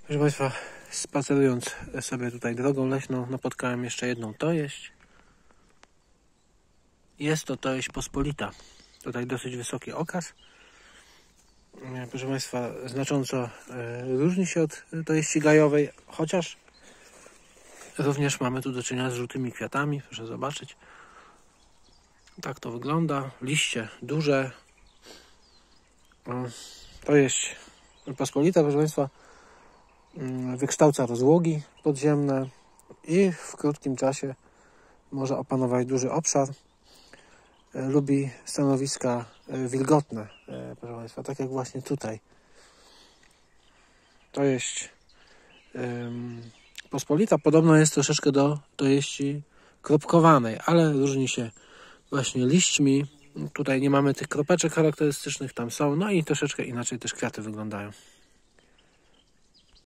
Proszę Państwa, spacerując sobie tutaj drogą leśną, napotkałem jeszcze jedną tojeść. Jest to tojeść pospolita. Tutaj dosyć wysoki okaz. Proszę Państwa, znacząco różni się od tojeści gajowej, chociaż również mamy tu do czynienia z żółtymi kwiatami. Proszę zobaczyć. Tak to wygląda. Liście duże. Tojeść pospolita, proszę Państwa, wykształca rozłogi podziemne i w krótkim czasie może opanować duży obszar. Lubi stanowiska wilgotne, proszę Państwa, tak jak właśnie tutaj. Tojeść pospolita podobno jest troszeczkę do tojeści kropkowanej, ale różni się właśnie liśćmi. Tutaj nie mamy tych kropeczek charakterystycznych, tam są, no i troszeczkę inaczej też kwiaty wyglądają.